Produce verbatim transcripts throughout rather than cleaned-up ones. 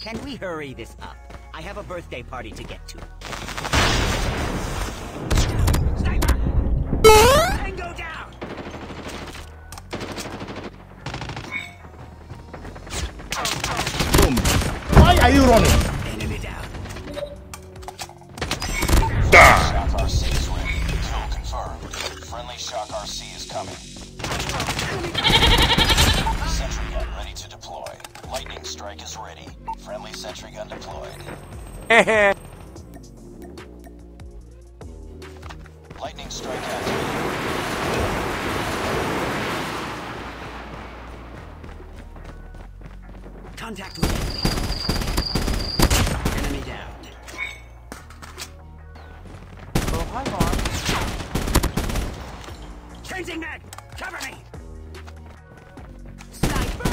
Can we hurry this up? I have a birthday party to get to. Sniper! Tango down! Boom. Why are you running? Enemy down. Shock R C is ready. Kill confirmed. Friendly Shock R C is coming. Sentry gun ready to deploy. Lightning strike is ready. Friendly sentry gun deployed. Lightning strike activated. Contact with enemy. Enemy down. Oh, hi, Mark. Changing mag! Cover me! Sniper!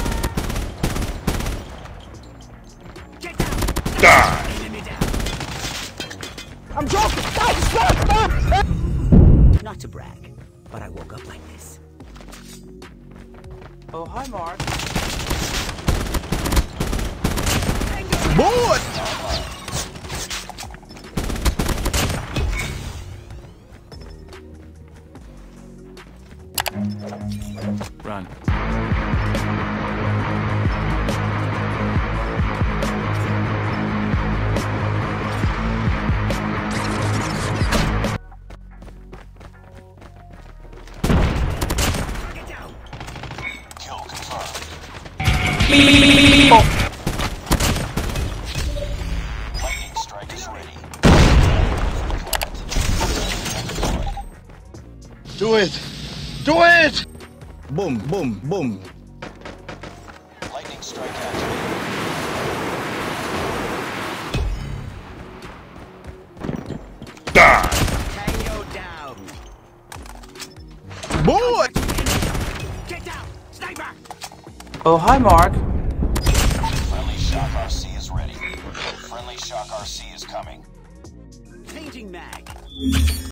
Get down! Die. Enemy down. I'm joking! Stop! Stop! Stop! Not to brag, but I woke up like this. Oh, hi, Mark. Boy! Run. Target down! Kill confirmed. Lightning strike is ready. Do it! Do it! Boom, boom, boom. Lightning strike activated. Die. Tango down! Boy! Get down! Sniper! Oh, hi, Mark. Friendly Shock R C is ready. Friendly Shock R C is coming. Changing mag!